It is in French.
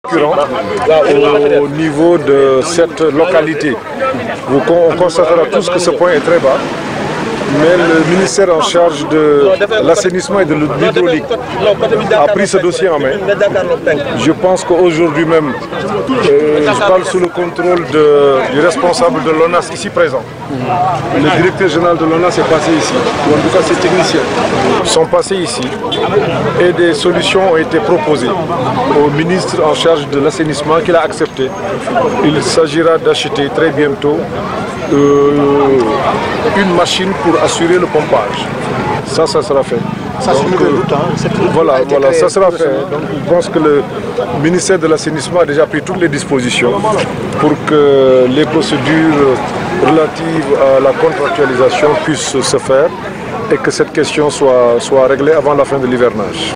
Au niveau de cette localité. On constatera tous que ce point est très bas, mais le ministère en charge de l'assainissement et de l'hydraulique a pris ce dossier en main. Je pense qu'aujourd'hui même, je parle sous le contrôle du responsable de l'ONAS ici présent. Le directeur général de l'ONAS est passé ici, ou en tout cas ses techniciens sont passés ici et des solutions ont été proposées au ministre en charge de l'assainissement qu'il a accepté. Il s'agira d'acheter très bientôt une machine pour assurer le pompage. Ça sera fait. Voilà, ça sera fait. Donc, je pense que le ministère de l'assainissement a déjà pris toutes les dispositions pour que les procédures relatives à la contractualisation puissent se faire et que cette question soit réglée avant la fin de l'hivernage.